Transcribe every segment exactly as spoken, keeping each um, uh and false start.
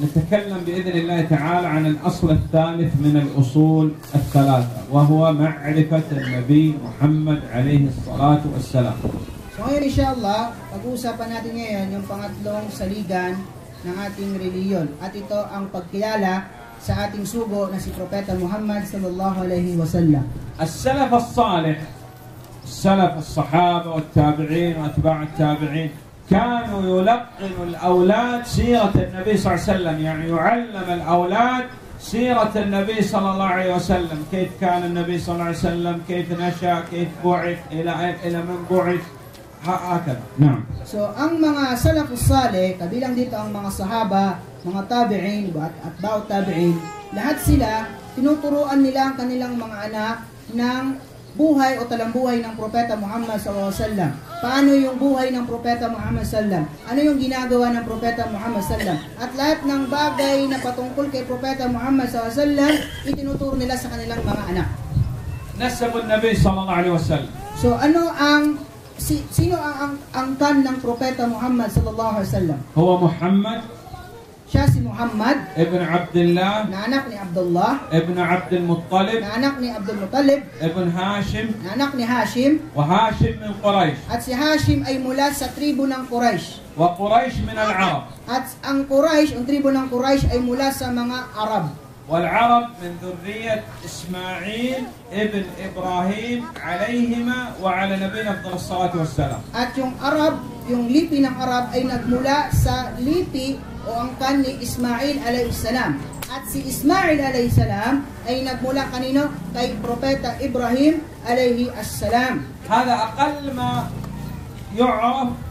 نتكلم بإذن الله تعالى عن الأصل الثالث من الأصول الثلاثة وهو معرفة النبي محمد عليه الصلاة والسلام. So ngayon inshallah, pag-uusapan natin ngayon yung pangatlong saligan ng ating reliyon. At ito ang pagkilala sa ating sugo na si Propeta Muhammad sallallahu alaihi wasallam. السلف الصالح السلف الصحابة والتابعين وأتباع التابعين كانوا يلقن الأولاد سيرة النبي صلى الله عليه وسلم، يعني يعلم الأولاد سيرة النبي صلى الله عليه وسلم، كيف كان النبي صلى الله عليه وسلم، كيف نشأ، كيف بعث، إلى إلى من بعث، هكذا. نعم. So ang mga salafus salih, kabilang dito ang mga sahaba, mga tabi'in at atba'ut tabi'in, lahat sila tinuturuan nila ang kanilang mga anak ng buhay o talambuhay ng Propeta Muhammad sallallahu alaihi wasallam. Paano yung buhay ng Propeta Muhammad sallallahu alaihi wasallam? Ano yung ginagawa ng Propeta Muhammad sallallahu alaihi wasallam? At lahat ng bagay na patungkol kay Propeta Muhammad sallallahu alaihi wasallam itinuturo nila sa kanilang mga anak. Nasab an-Nabi sallallahu alaihi wasallam. So ano ang si, sino ang angkan ng Propeta Muhammad sallallahu alaihi wasallam? Huwa Muhammad. Siya si Muhammad ibn Abdullah, na anak ni Abdullah, ibn Abdul Muttalib, na anak ni Abdul Muttalib, ibn Hashim, na anak ni Hashim, wa Hashim min Quraysh. At si Hashim ay mula sa tribo ng Quraysh. Wa Quraysh min al-Arab. At ang Quraysh, ang tribo ng Quraysh ay mula sa mga Arab. والعرب من ذرية إسماعيل ابن إبراهيم عليهما وعلى نبينا أفضل الصلاة والسلام. At yung Arab, yung lipi ng Arab ay nagmula sa lipi o angkan ni Ismail alayhi salam. At si Ismail alayhi salam ay nagmula kanino? Kay Propeta Ibrahim alayhi salam. هذا أقل ما يعرف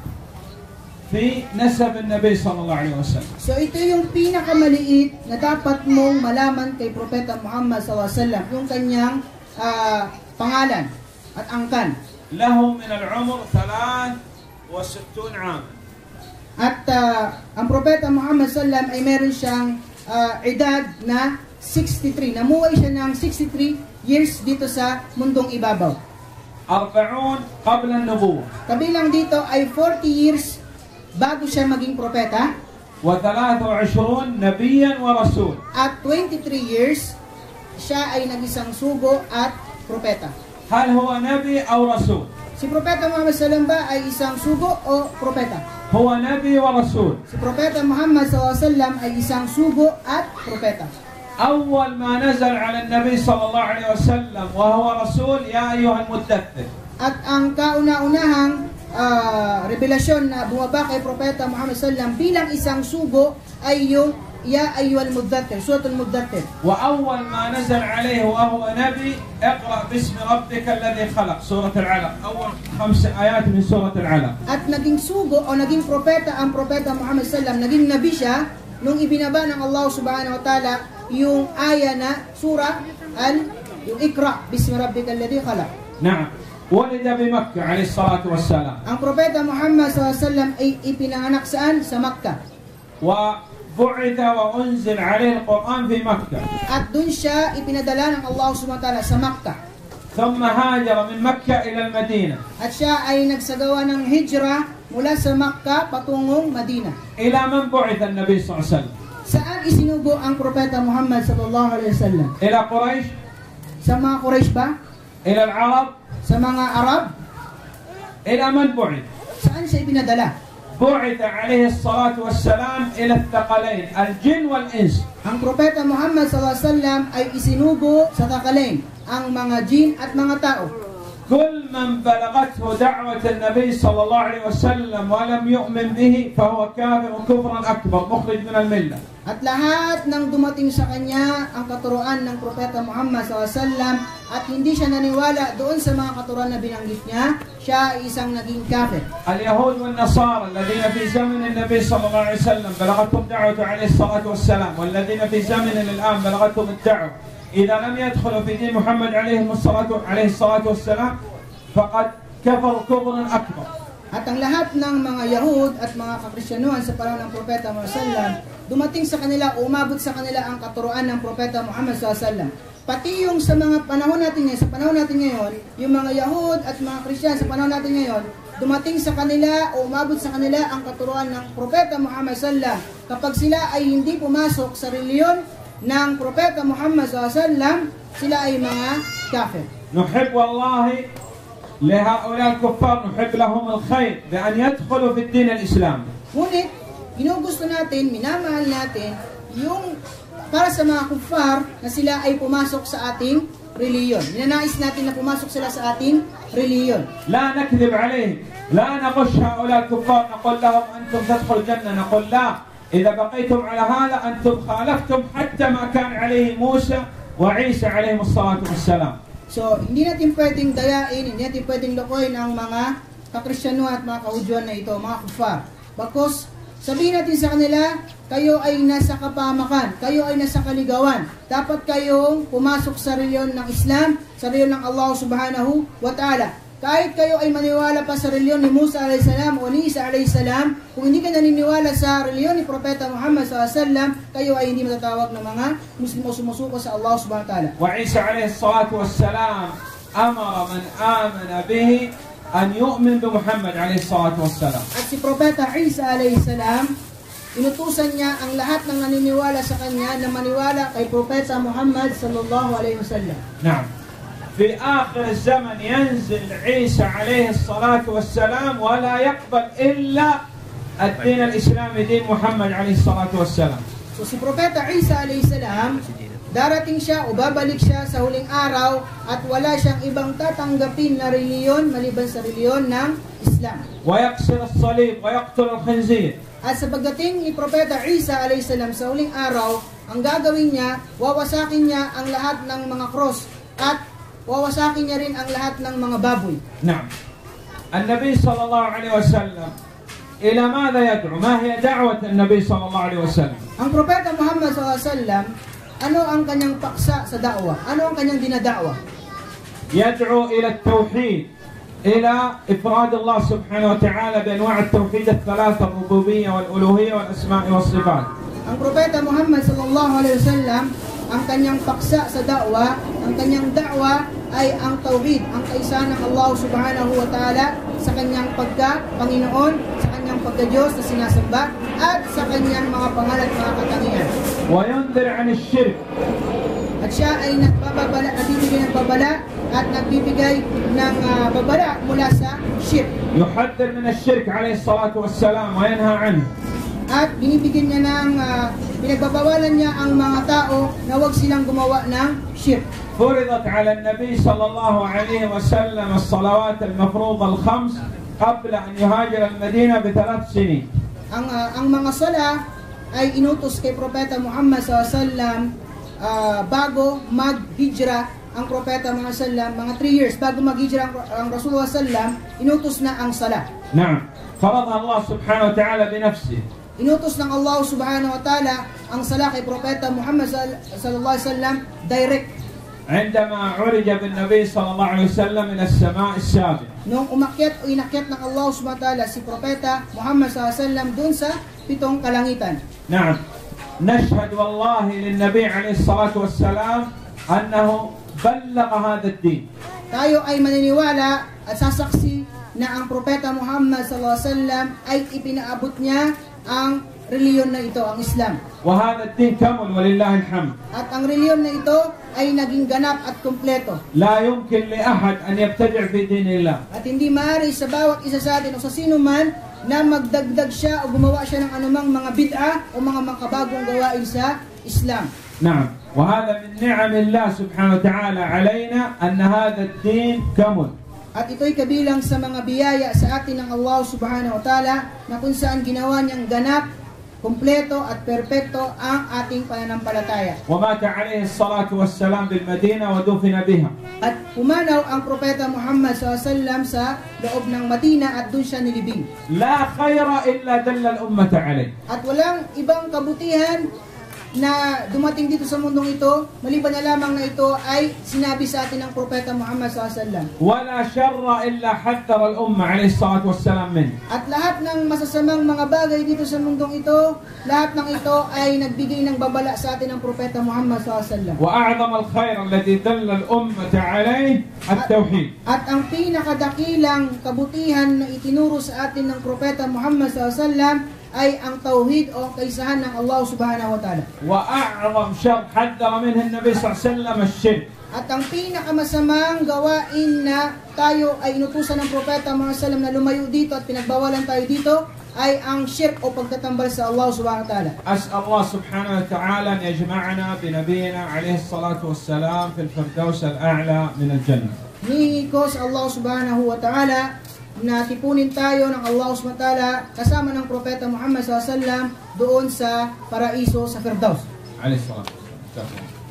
في نسب النبي صلى الله عليه وسلم. So ito yung pinakamaliit na dapat mong malaman kay Propeta Muhammad sallallahu alaihi wasallam, yung kanyang uh, pangalan at angkan. له من العمر ثلاث وستون عام. At uh, ang Propeta Muhammad sallallahu alaihi wasallam ay meron siyang uh, edad na sixty-three. Namuhay siya ng sixty-three years dito sa mundong ibabaw. أربعون قبل النبوة. Kabilang dito ay forty years bago siya maging propeta. وثلاث وعشرون نبيا ورسول. At twenty-three years siya ay nag-isang sugo at propeta. هل هو نبي أو رسول؟ Si Propeta Muhammad sallallahu alaihi wasallam ba ay isang sugo o propeta? هو نبي ورسول. Si Propeta Muhammad sallallahu alaihi wasallam ay isang sugo at propeta. أول ما نزل على النبي صلى الله عليه وسلم وهو رسول يا أيها المدثر. At ang kauna-unahang uh, revelasyon na bumaba kay Propeta Muhammad sallallahu alaihi wasallam bilang isang sugo ay yung Ya ayyuhal muddathir, suratul muddathir. وأول ما نزل عليه وهو نبي اقرأ باسم ربك الذي خلق سورة العلق. أول خمس آيات من سورة العلق. At naging sugo o naging propeta ang Propeta Muhammad sallallahu alaihi wasallam, naging nabi siya nung ibinaba ng Allah subhanahu wa ta'ala yung aya na surah al yung Iqra bismi rabbikal ladzi khalaq. نعم. ولد بمكة عليه الصلاة والسلام. Ang Propeta Muhammad sallallahu alaihi wasallam ay ipinanganak saan? Sa Makkah. وبعث وأنزل عليه القرآن في مكة. At dun siya ipinadala ng Allah subhanahu wa ta'ala sa Makkah. ثم هاجر من مكة إلى المدينة. At siya ay nagsagawa ng hijrah mula sa Makkah patungong Madina. إلى من بعث النبي صلى الله عليه وسلم؟ Saan isinugo ang Propeta Muhammad sallallahu alaihi wasallam? إلى قريش. Sa mga Quraysh ba? إلى العرب. Sa mga Arab? إلى من بعث؟ Saan siya ipinadala? بعث عليه الصلاة والسلام إلى الثقلين الجن والإنس. Ang Propeta Muhammad sallallahu alaihi wasallam ay isinugo sa Thaqalain, ang mga jin at mga tao. كل من بلغته دعوة النبي صلى الله عليه وسلم ولم يؤمن به فهو كافر كفرا أكبر مخرج من الملة. At lahat ng dumating sa kanya ang katuruan ng Propeta Muhammad sallallahu alaihi wasallam at hindi siya naniwala doon sa mga katuruan na binanggit niya, siya ay isang naging kafir. اليهود والنصارى الذين في زمن النبي صلى الله عليه وسلم بلغتهم دعوة عليه الصلاة والسلام والذين في زمننا الآن بلغتهم الدعوة إذا لم يدخلوا في دين محمد عليه الصلاة عليه الصلاة والسلام فقد كفروا كفرا أكبر. At ang lahat ng mga Yahud at mga Kakristyanuhan sa panahon ng Propeta Muhammad sallallahu alaihi wasallam, dumating sa kanila, umabot sa kanila ang katuruan ng Propeta Muhammad sallallahu alaihi wasallam. Pati yung sa mga panahon natin ngayon, sa panahon natin ngayon, yung mga Yahud at mga Kristyan sa panahon natin ngayon, dumating sa kanila o umabot sa kanila ang katuruan ng Propeta Muhammad sallam, kapag sila ay hindi pumasok sa reliyon ng Propeta Muhammad sallam, sila ay mga kafir. نحب والله لهؤلاء الكفار نحب لهم الخير بأن يدخلوا في الدين الإسلامي. Ngunit, ginugusto natin, minamahal natin, yung para sa mga kuffar na sila ay pumasok sa ating reliyon. Ninanais natin na pumasok sila sa ating reliyon. لا نكذب عليهم، لا نغش هؤلاء الكفار نقول لهم أنتم تدخلوا الجنة، نقول لا، إذا بقيتم على هذا أنتم خالفتم حتى ما كان عليه موسى وعيسى عليهم الصلاة والسلام. So, hindi natin pwedeng dayain, hindi natin pwedeng lokohin ang mga kakristyano at mga kahudyuan na ito, mga kuffar. Bakos, sabihin natin sa kanila, kayo ay nasa kapamakan, kayo ay nasa kaligawan. Dapat kayong pumasok sa reliyon ng Islam, sa reliyon ng Allah subhanahu wa ta'ala. Kahit kayo ay maniwala pa sa reliyon ni Musa alayhis salam o ni Isa alayhis salam, kung hindi ka naniniwala sa reliyon ni Propeta Muhammad sallallahu alaihi wasallam, kayo ay hindi matatawag ng mga Muslim o sumusuko sa Allah subhanahu wa ta'ala. وعيسى عليه الصلاة والسلام أمر من آمن به أن يؤمن بمحمد عليه الصلاة والسلام. At si Propeta Isa alayhis salam, inutusan niya ang lahat ng naniniwala sa kanya na maniwala kay Propeta Muhammad sallallahu alaihi wasallam. نعم. في آخر الزمن ينزل عيسى عليه الصلاة والسلام ولا يقبل إلا الدين الإسلامي دين محمد عليه الصلاة والسلام. So si Propeta Isa alayhis salam, darating siya o babalik siya sa huling araw at wala siyang ibang tatanggapin na reliyon maliban sa reliyon ng Islam. ويكسر الصليب ويقتل الخنزير. At sa pagdating ni Propeta Isa alayhis salam sa huling araw, ang gagawin niya, wawasakin niya ang lahat ng mga cross at wawasakin niya rin ang lahat ng mga baboy. نعم. النبي صلى الله عليه وسلم إلى ماذا يدعو؟ ما هي دعوة النبي صلى الله عليه وسلم؟ Ang Propeta Muhammad sallallahu alaihi wasallam, ano ang kanyang paksa sa da'wa? Ano ang kanyang dinada'wa? يدعو إلى التوحيد، إلى إفراد الله سبحانه وتعالى بأنواع التوحيد الثلاثة، الربوبية والألوهية والأسماء والصفات. Ang Propeta Muhammad sallallahu alaihi wasallam, ang kanyang paksa sa da'wa, ang kanyang da'wa ay ang tauhid, ang kaisahan ng Allah subhanahu wa ta'ala sa kanyang pagka-Panginoon, sa kanyang pagka-Diyos na sinasamba, at sa kanyang mga pangalan at mga katangian. وينذر عن الشرك. At siya ay nagbabala, nagbibigay ng babala at nagbibigay ng uh, babala mula sa shirk. يحذر من الشرك عليه الصلاة والسلام وينهى عنه. At binibigyan niya ng, uh, pinagbabawalan niya ang mga tao na huwag silang gumawa ng shirk. فرضت على النبي صلى الله عليه وسلم الصلوات المفروضة الخمس قبل أن يهاجر المدينة بثلاث سنين. Ang, uh, ang mga sala ay inutos kay Propeta Muhammad sallallahu alaihi wasallam uh, bago mag-hijra ang Propeta Muhammad sallallahu alaihi wasallam, mga three years bago mag-hijra ang, ang Rasulullah sallallahu alaihi wasallam, inutos na ang sala. نعم. فرضها الله سبحانه وتعالى بنفسه. Inutos ng Allah subhanahu wa ta'ala ang sala kay Propeta Muhammad sallallahu alaihi wasallam direct. عندما عرج بالنبي صلى الله عليه وسلم إلى السماء السابعة. Nung umakyat o inakyat ng Allah subhanahu wa ta'ala si Propeta Muhammad sallallahu alaihi wasallam dun sa pitong kalangitan. نعم. نشهد والله للنبي عليه الصلاة والسلام أنه بلغ هذا الدين. Tayo ay maniniwala at sasaksi na ang Propeta Muhammad sallallahu alaihi wasallam ay ipinaabot niya ang reliyon na ito, ang Islam. وهذا الدين كامل ولله الحمد. At ang reliyon na ito ay naging ganap at kumpleto. لا يمكن لأحد أن يبتدع في دين الله. At hindi maaari sa bawat isa sa atin o sa sino man na magdagdag siya o gumawa siya ng anumang mga bid'a o mga makabagong gawain sa Islam. نعم. وهذا من نعم الله سبحانه وتعالى علينا أن هذا الدين كامل. At ito'y kabilang sa mga biyaya sa atin ng Allah subhanahu wa ta'ala na kung saan ginawa niyang ganap, kumpleto at perpekto ang ating pananampalataya. ومات عليه الصلاة والسلام بالمدينة ودفن بها. At pumanaw ang Propeta Muhammad sallallahu alaihi wasallam sa loob ng Madina at doon siya nilibing. لا خير إلا دل الأمة عليه. At walang ibang kabutihan na dumating dito sa mundong ito, maliban na lamang na ito ay sinabi sa atin ng Propeta Muhammad sallallahu alaihi wasallam. ولا شر إلا حذر الأمة عليه الصلاة والسلام منه. At lahat ng masasamang mga bagay dito sa mundong ito, lahat ng ito ay nagbigay ng babala sa atin ng Propeta Muhammad sallallahu alaihi wasallam. وأعظم الخير الذي دل الأمة عليه التوحيد. At ang pinakadakilang kabutihan na itinuro sa atin ng Propeta Muhammad sallallahu alaihi wasallam ay ang tauhid o kaisahan ng Allah subhanahu wa ta'ala. وأعظم شر حذر منه النبي صلى الله عليه وسلم الشرك. At ang pinakamasamang gawain na tayo ay inutusan ng Propeta Muhammad sallallahu alaihi wasallam na lumayo dito at pinagbawalan tayo dito ay ang shirk o pagtatambal sa Allah subhanahu wa ta'ala. أسأل الله سبحانه وتعالى أن يجمعنا بنبينا عليه الصلاة والسلام في الفردوس الأعلى من الجنة. Hinihingi ko sa Allah subhanahu wa ta'ala na tipunin tayo ng Allah subhanahu wa ta'ala kasama ng Propeta Muhammad sallallahu alaihi wasallam doon sa paraiso sa Firdaus. عليه الصلاة والسلام.